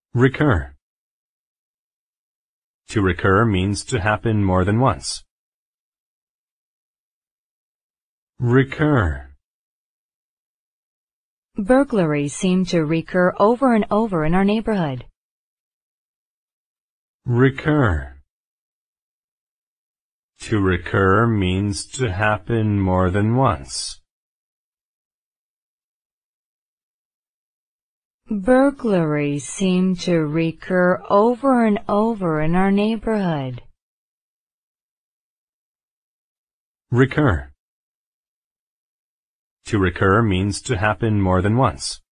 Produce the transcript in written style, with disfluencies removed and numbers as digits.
Recur. To recur means to happen more than once. Recur. Burglaries seem to recur over and over in our neighborhood. Recur. To recur means to happen more than once. Burglaries seem to recur over and over in our neighborhood. Recur. To recur means to happen more than once.